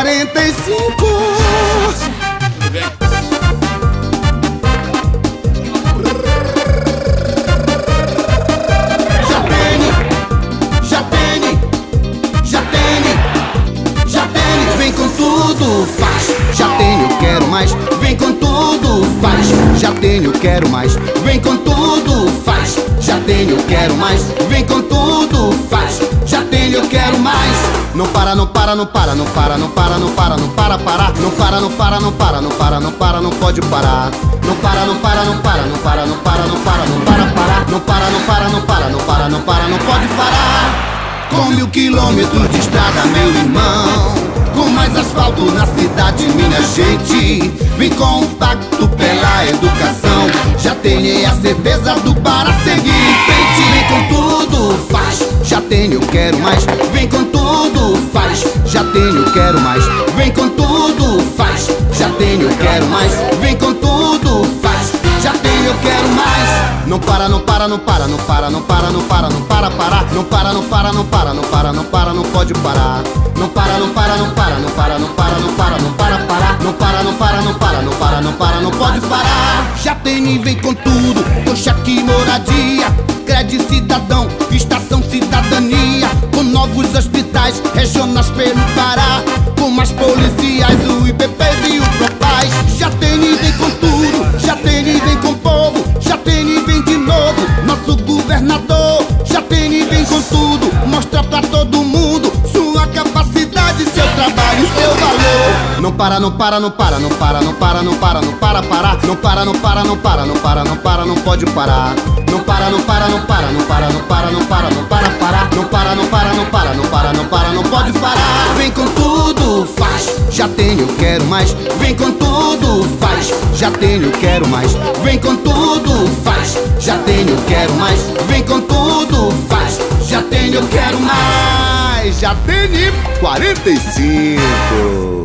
45. Vem com tudo, faz. Já tenho, quero mais. Vem com tudo, faz. Já tenho, quero mais. Vem com tudo, faz. Já tenho, quero mais. Vem com tudo, faz. Já tenho, quero mais. Não para, não para, não para, não para, não para, não para, não para, parar. Não para, não para, não para, não para, não para, não pode parar. Não para, não para, não para, não para, não para, não para, não para, parar. Não para, não para, não para, não para, não para, não pode parar. Com 1000 quilômetros de estrada, meu irmão, com mais asfalto na cidade, minha gente. Vem com o pacto pela educação. Já tenho a certeza do para seguir em frente. Vem com tudo, faz. Já tenho, quero mais. Vem com tudo, faz. Já tenho, quero mais. Vem com tudo, faz. Já tenho, quero mais. Vem com tudo, faz. Já tenho, quero mais. Não para, não para, não para, não para, não para, não para, não para, parar. Não para, não para, não para, não para, não para, não pode parar. Não para, não para, não para, não para, não para, não para, não para, parar. Não para, não para, não para, não para, não para, não pode parar. Já tem e vem com tudo, com cheque moradia, crédito cidadão, estação cidadania, com novos hospitais regionais pelo Pará, com mais policiais, o IPP e o Propaz. Já tem e vem com tudo, já tem e vem com o povo, já tem e vem de novo nosso governador. Já tem e vem com tudo, mostra pra todo mundo sua capacidade, seu trabalho, seu valor. Não para, não para, não para, não para, não para, não para, não para, parar. Não para, não para, não para, não para, não para, não pode parar. Não para, não para, não para, não para, não para, não para, não para, parar. Não para, não para, não para, não para, não para, não pode parar. Vem com tudo, faz. Já tenho, quero mais. Vem com tudo, faz. Já tenho, quero mais. Vem com tudo, faz. Já tenho, quero mais. Vem com tudo, faz. Já tenho, quero mais. Já tenho 45.